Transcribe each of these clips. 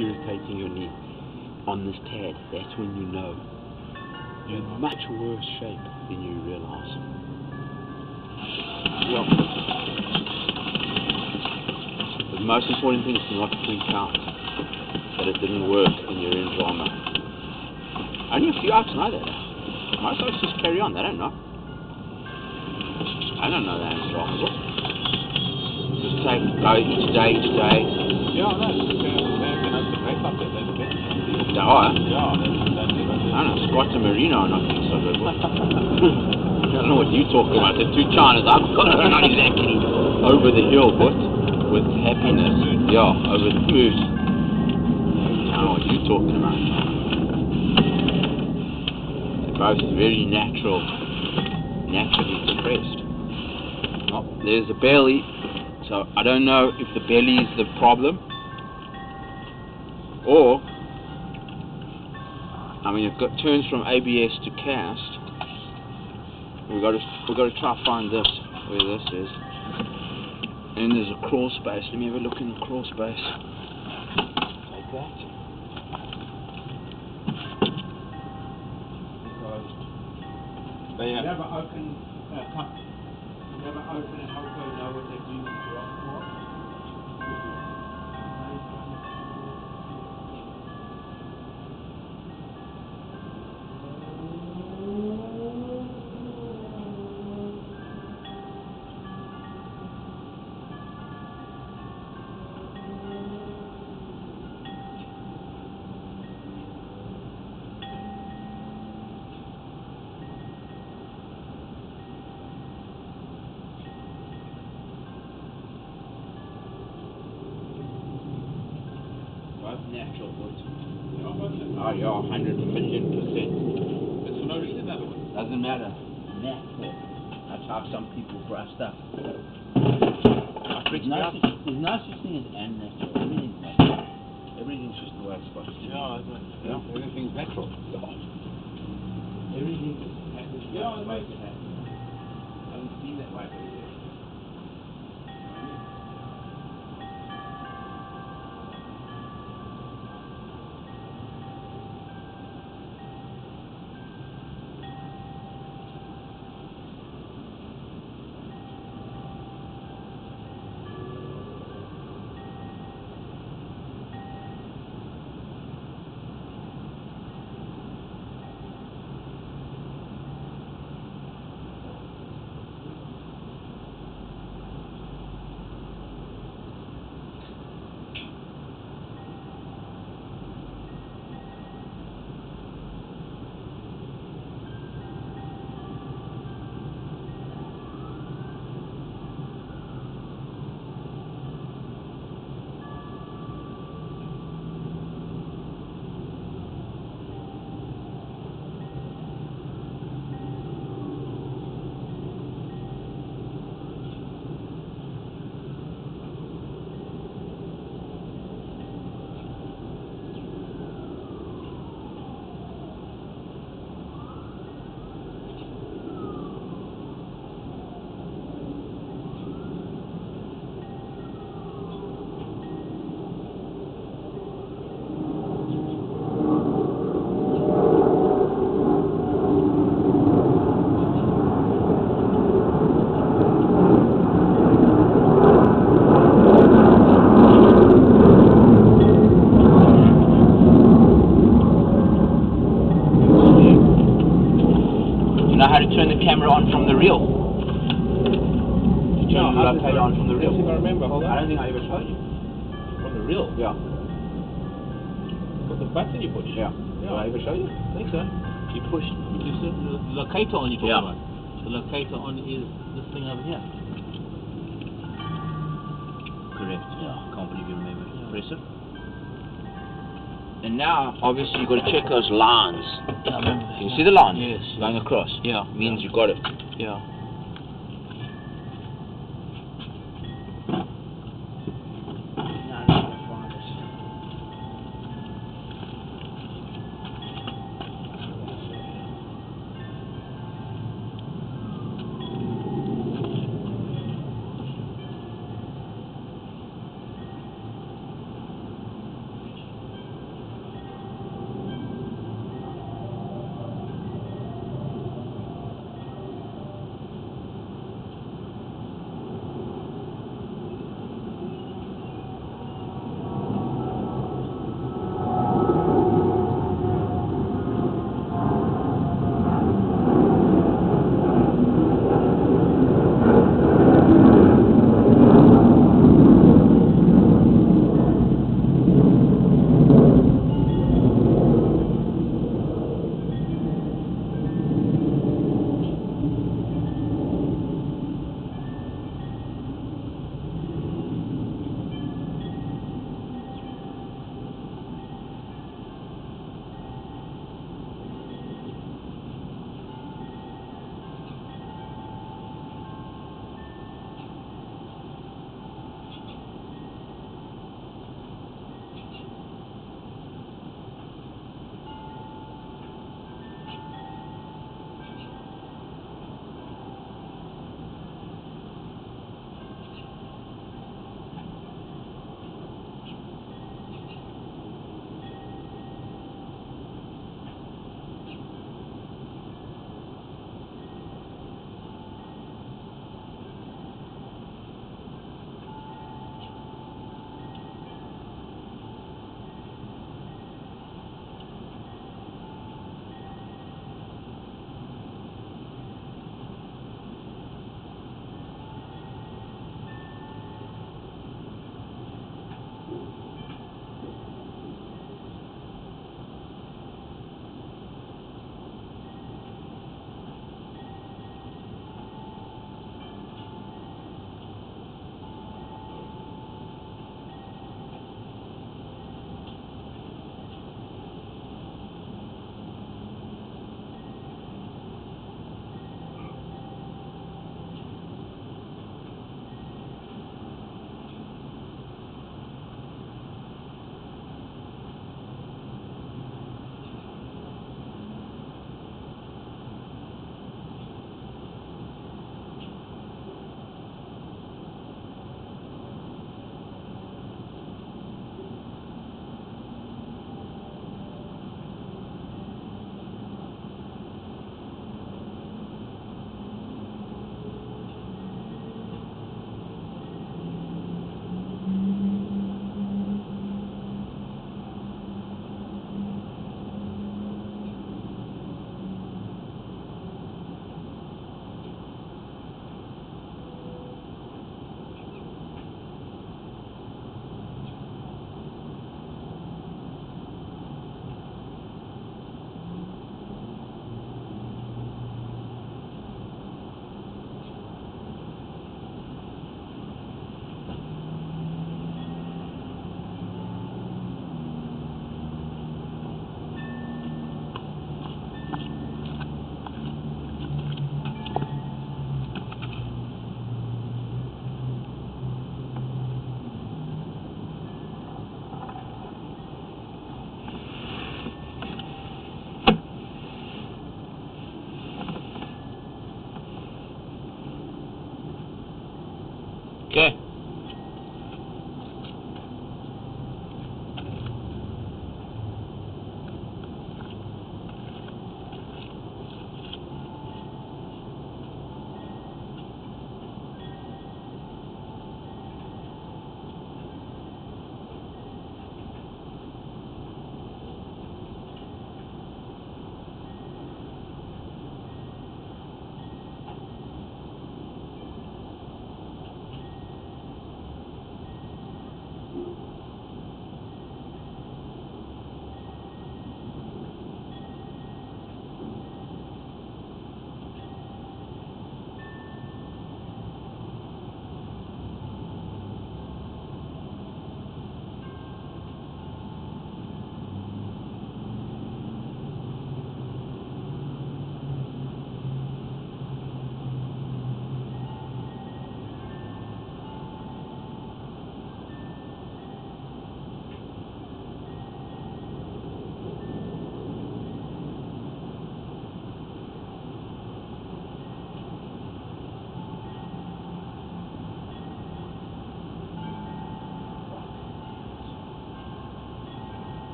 irritating your knee on this TAD, that's when you know you're in much worse shape than you realise. Well, the most important thing is to not freak out that it didn't work and you're in drama. Only a few oaks know that. Most oaks just carry on, they don't know. I don't know that in drama. Just go each day. Yeah, no, American Open race up there, they're the best. They are? Yeah, that's I don't know, Scott and Marino are not being so good. I don't know what you're talking about. The two Chinas, I'm not exactly over the hill, but with happiness. Yeah, over the mood. I don't know what you're talking about. They're both very naturally depressed. Oh, there's a belly, so I don't know if the belly is the problem, or I mean, it turns from ABS to cast. We got to try to find this, where this is. And there's a crawl space. Let me have a look in the crawl space. Like that. They You have an open and hopefully know what they're doing with the rock for. Natural wood. Oh, yeah, 100 million %. It's for no reason, that one. Doesn't matter. Natural. That's how some people brush stuff. There's no such thing as unnatural. Everything's natural. Everything's just the way it's supposed to be. Yeah, everything's natural. Everything happens the way it happens. I haven't seen that way before. Know how to turn the camera on from the reel. Turn the locator on from the reel. If I remember, hold on. I don't think I ever showed you. From the reel? Yeah. With the button you push? Yeah. Did I ever show you? I think so. You push the locator on you're talking Yeah. about. The locator on is this thing over here. Correct. Yeah. Can't believe you remember. Press it. And now, obviously, you've got to check those lines. Yeah, I remember. Can you see the line? Yes. Going across? Yeah. Means you got it. Yeah.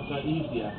So easier.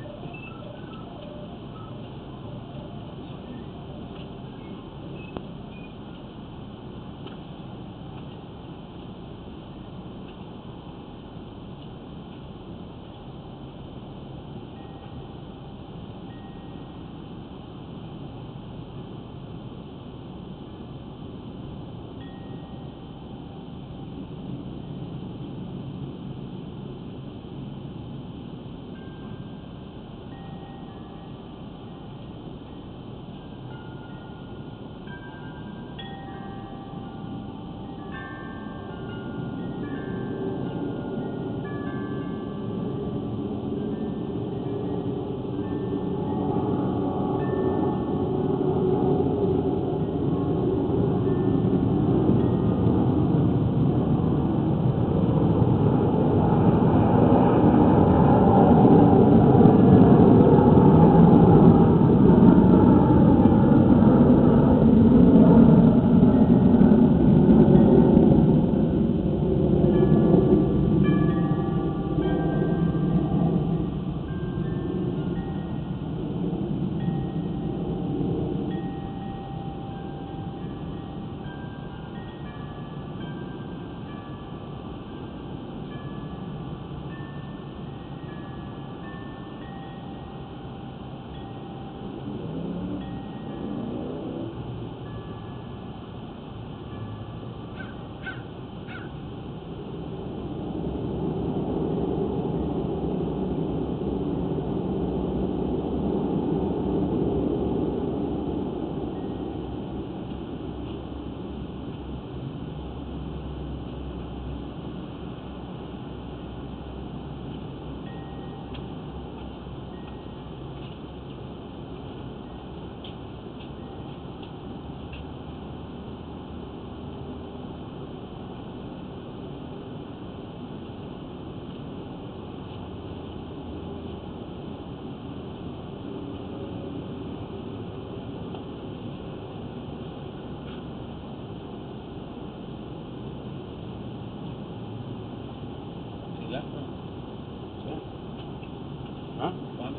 Huh?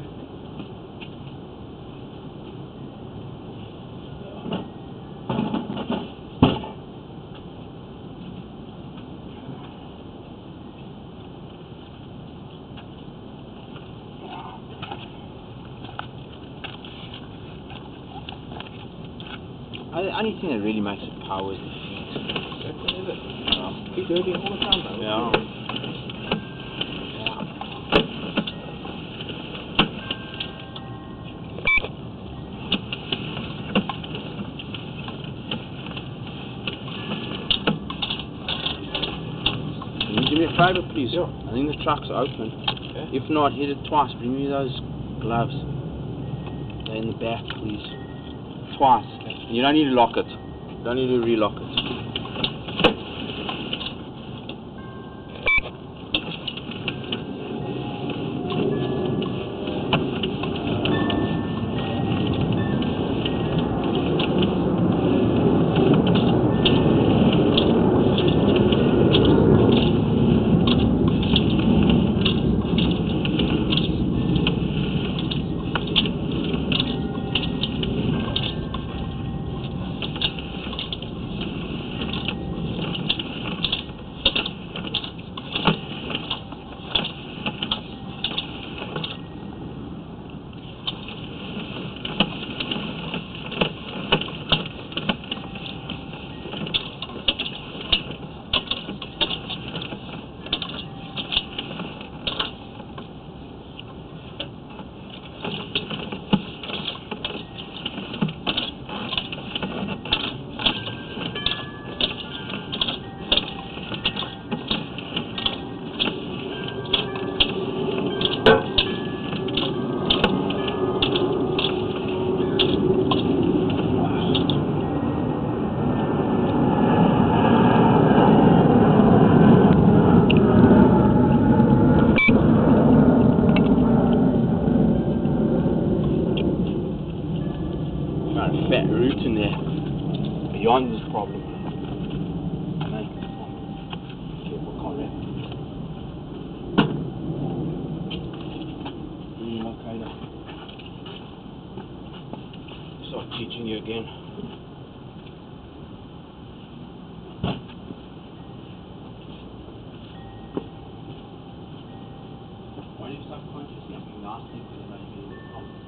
The only thing that really makes it power is the feet. Yeah. Keep dirty all the time, though. Yeah. Can you do me a favour, please? Yeah. I think the truck's open. Okay. If not, hit it twice. Bring me those gloves. They're in the back, please. Twice. You don't need to lock it. You don't need to relock it. Got a fat root in there beyond this problem. Careful, can't wrap. again. Why do you subconsciously being nasty to the lady in the comments?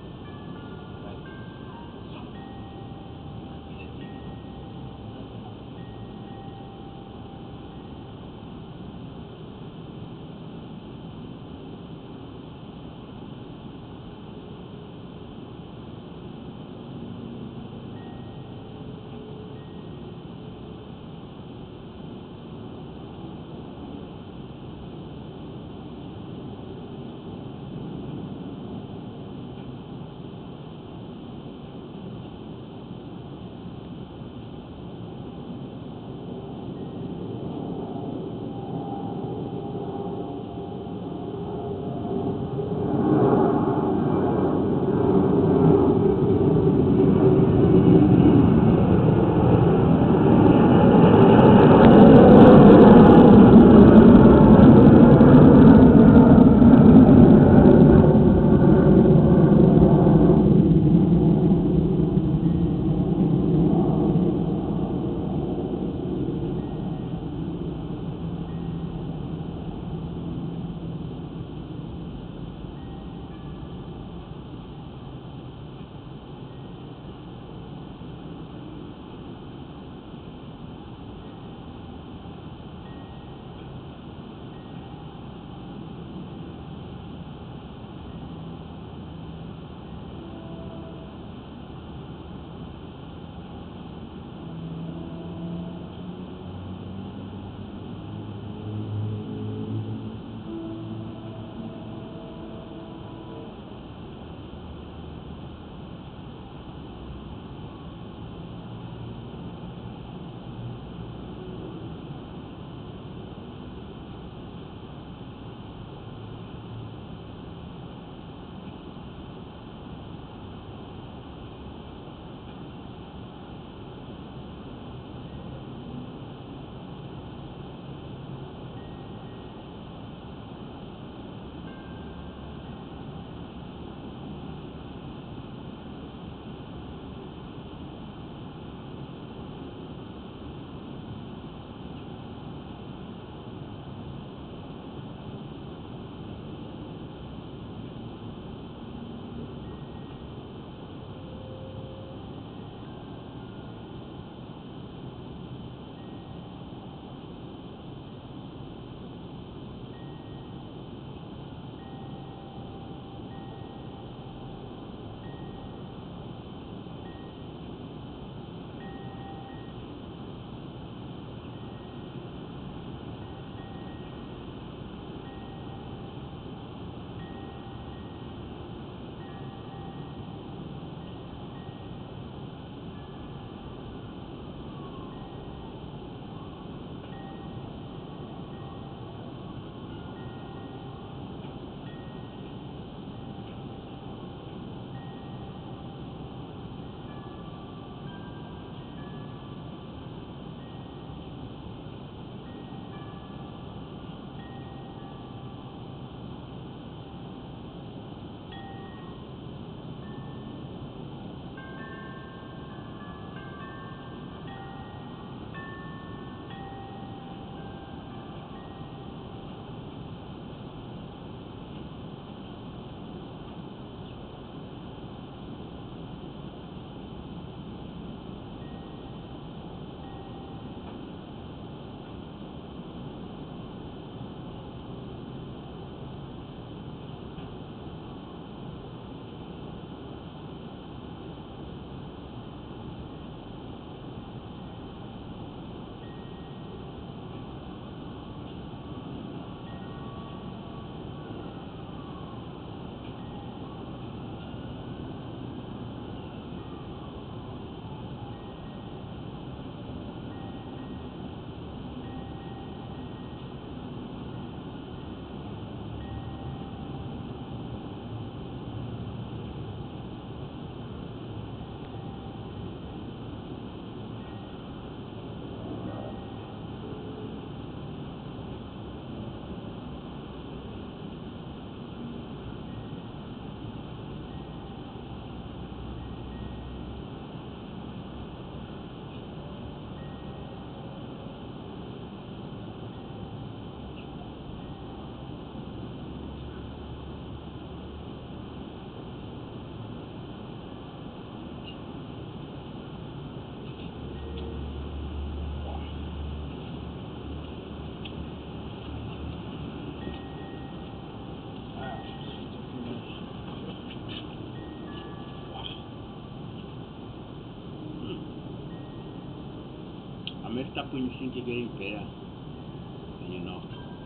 messed up when you think you're getting better, and you're not.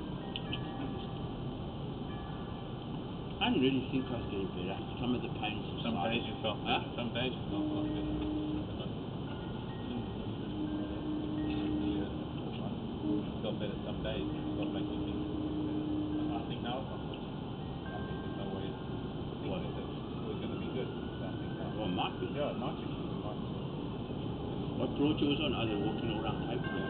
I didn't really think I was getting better. Some of the pain Some days you felt Huh? Some days you felt like it. You felt better some days. It's not like you think. I think now it's not good. I think there's no way. What? It's going to be good. So I think now. Well, it might be. Yeah, it might be. It might be. What brought you was on? Are they walking all around Cape Town?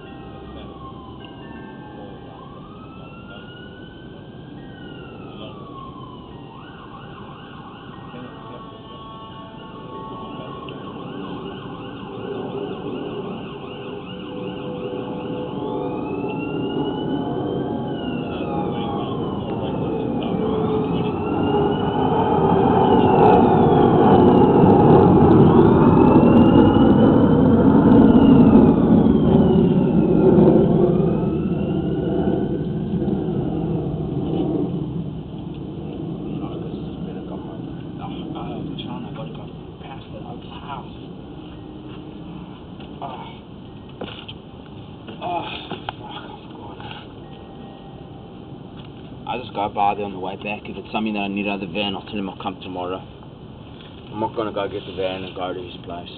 I just go by there on the way back. If it's something that I need out of the van, I'll tell him I'll come tomorrow. I'm not going to go get the van and go to his place.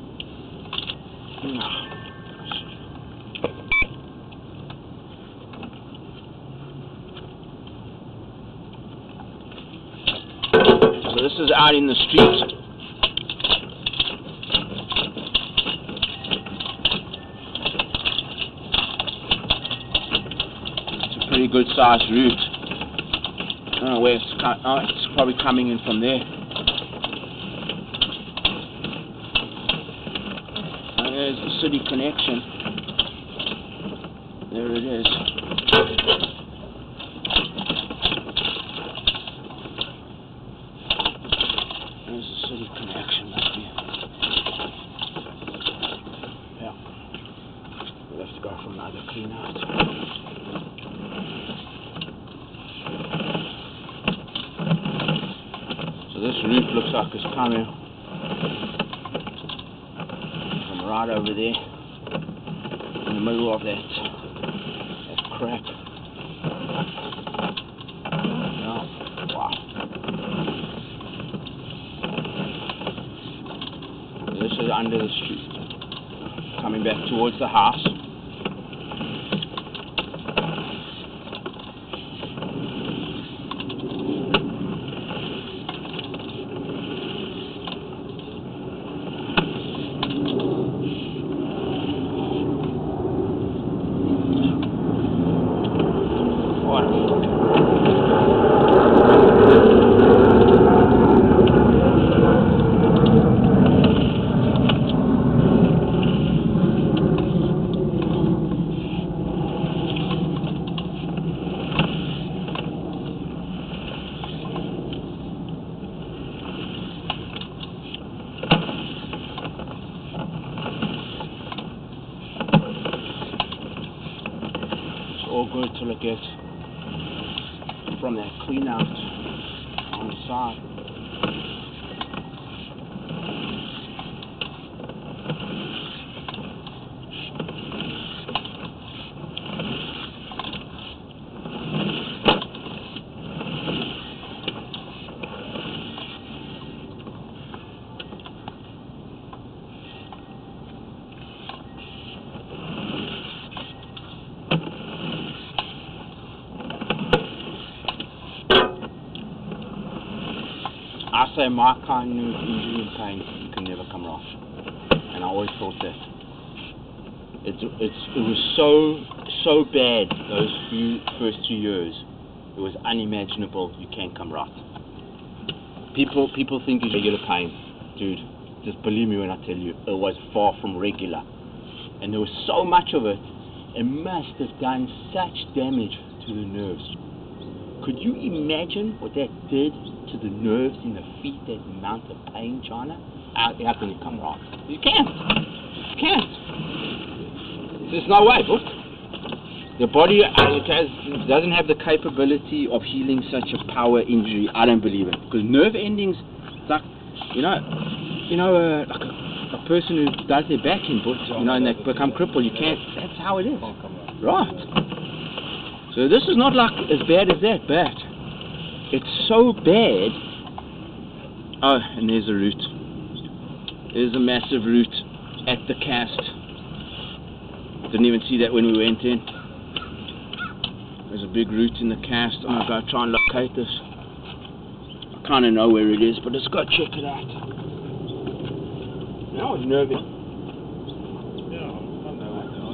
So this is out in the street. It's a pretty good sized route. I don't know where it's probably coming in from there. And there's the city connection. There it is. There's the city connection up here. Yeah. We'll have to go for another clean out. This roof looks like it's coming from right over there in the middle of that crap. Yeah. Wow. This is under the street, coming back towards the house. All good till it gets from that clean out on the side. I say my kind of injury and pain can never come wrong, and I always thought that. It was so bad those first 2 years. It was unimaginable. You can't come right. People think it's regular pain, dude. Just believe me when I tell you, it was far from regular, and there was so much of it. It must have done such damage to the nerves. Could you imagine what that did to the nerves in the feet, that amount of pain, China? How can you come right? You can't. You can't. There's no way, book. The body doesn't have the capability of healing such a power injury. I don't believe it. Because nerve endings, it's like, like a person who does their backing, but you know, and they become crippled, you can't. That's how it is. Right. So this is not like as bad as that, but it's so bad. Oh, and there's a root. There's a massive root at the cast. Didn't even see that when we went in. There's a big root in the cast. I'm gonna go try and locate this. I kind of know where it is, but let's go check it out. That was nervy. Yeah, I know that now.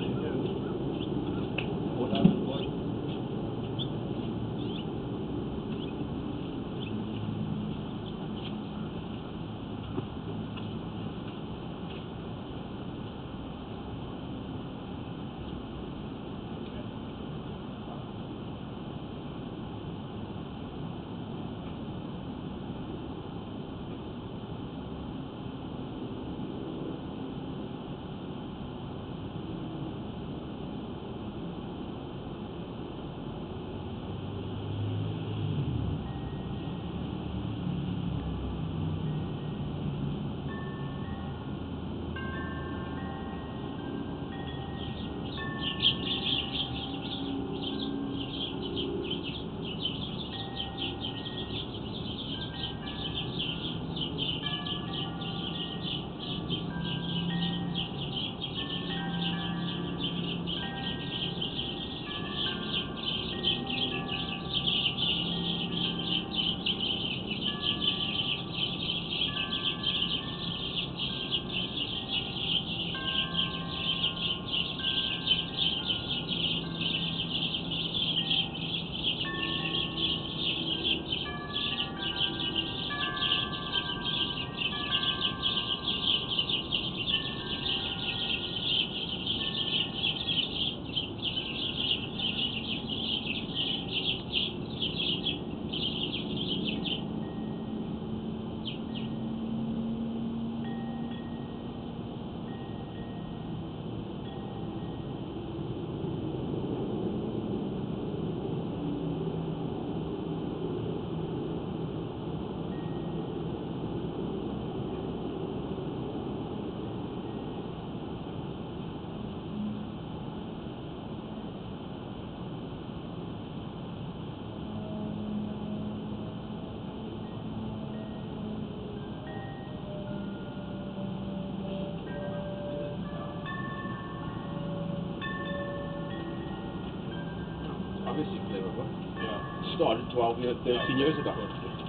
Obviously clever, bro. Yeah. Started 12 years, 13 years ago.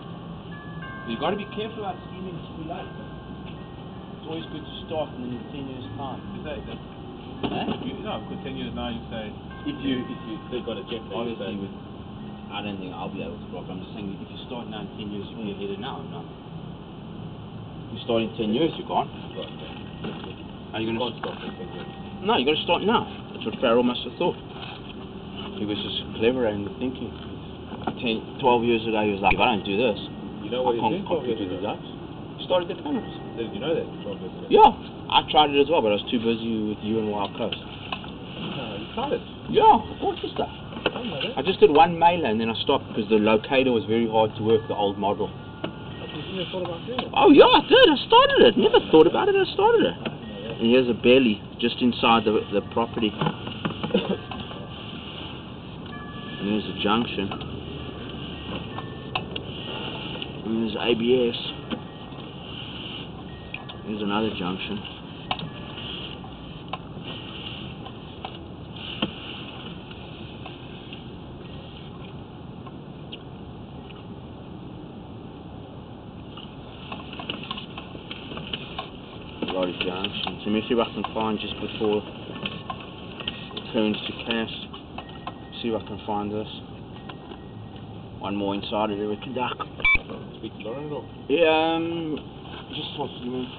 You've got to be careful about scheming too late. It's always good to start and then in 10 years' time. You say that. Huh? No, because 10 years now you say, If you they've got a jet there, you obviously say, with, I don't think I'll be able to block. I'm just saying if you start now in 10 years, you'll be ahead of now, no? You start in 10 years, you can't. Are you going to stop in 10 years. No, you got to start now. That's what Farrell must have thought. He was just clever and thinking. 12 years ago, he was like, if I don't do this, You know I what you can't think 12 years do the ago? results. He started the cameras. Did you know that 12 years ago? Yeah, I tried it as well, but I was too busy with you and Wild Coast. No, you tried it. Yeah, I bought the stuff. I don't know that. I just did one mailer and then I stopped because the locator was very hard to work, the old model. You never thought about doing it. Oh yeah, I did. I started it. Never thought about it. I started it. And here's a belly just inside the property. And there's a junction. And there's ABS. There's another junction. A lot of junctions. Let me see if I can find just before it turns to cast. See if I can find this. One more inside of the Ricky Duck. Speak to Lauren at all? Yeah, just talk to me.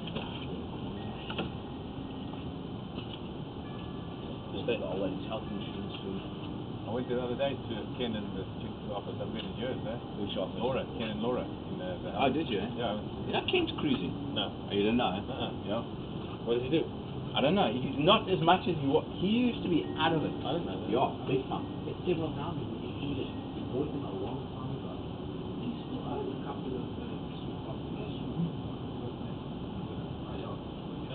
Just that always health insurance too. I went the other day to Ken and the chick's office. I've been in years, Which office? Laura, Ken and Laura. In the Oh, house. did you? Yeah. You know Ken's cruising. No. Oh, you didn't know? Yeah. What does he do? I don't know. He's not as much as he used to be out of it. I don't know that. Yeah, big time. It's several houses. He bought them a long time ago. He's still owns a couple of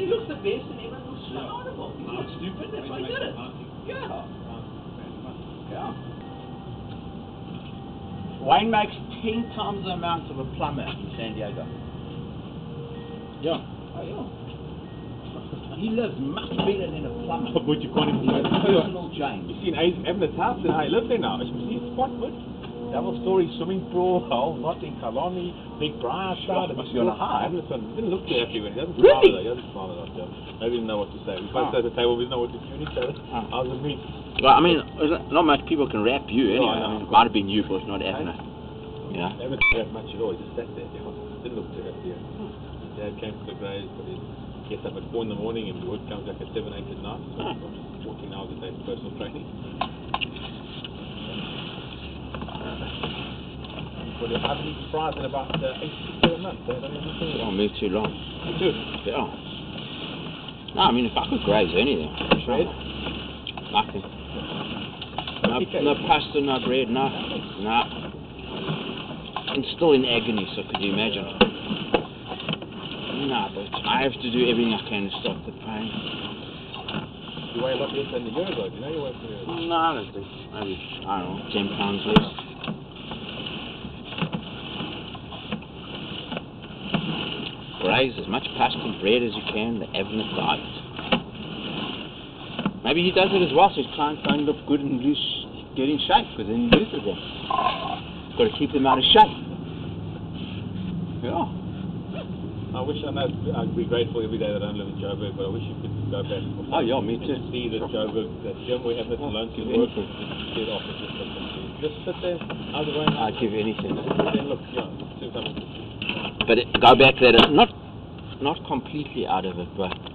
looked the best and everyone was so horrible. He's not stupid, that's why he did it. Yeah. Yeah. Wayne makes 10 times the amount of a plumber in San Diego. Yeah. Oh, yeah. He lives much better than a plumber. But you can't even He's a personal James. You see, Evan's house and I live there now. You see, it's quite good. Double-story swimming pool, whole lot in Kalani, big briar side. It must be on a high. Evan's didn't look too happy when he doesn't smile though. He doesn't smile at us. Yeah. I didn't know what to say. We both sat at the table, we didn't know what to do with each other. How's it meet? Well, I mean, not much people can rap you anyway. I know. It might have been you, but not Avner. Yeah. Evan didn't have much at all. He just sat there. Didn't look too happy. His dad came to the grave, but he gets up at 4 in the morning and work comes back at 7, 8 at night. So 14 hours a day of personal training. Well, I've been surprised in about 8 to 7 months. They don't even think Oh, me too long. Me too. Yeah. No, I mean, if I could graze anything, sure. Bread? Nothing. No pasta, no bread, no. I'm still in agony, so could you imagine? No, but I have to do everything I can to stop the pain. You weigh a lot less than a year ago. Do you know you weigh for a year ago? No, I don't think. Maybe, I don't know, 10 pounds less. Graze as much pasta and bread as you can, the Avner diet. Maybe he does it as well, so his clients don't look good and get in shape, because then he loses them. Got to keep them out of shape. Yeah. I wish I'd be grateful every day that I don't live in Joburg, but I wish you could go back. Oh, yeah, me too. And see that Joburg, that gym we have at lunch and work, get off and just sit there, how's it going? I'd give anything. Then look, yeah, do something. But go back there, not completely out of it, but